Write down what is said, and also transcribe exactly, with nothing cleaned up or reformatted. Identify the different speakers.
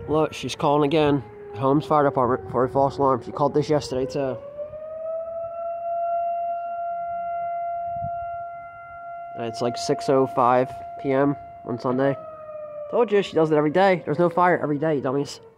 Speaker 1: Look, she's calling again. Holmes Fire Department for a false alarm. She called this yesterday too. It's like six oh five p m on Sunday. Told you, she does it every day. There's no fire every day, dummies.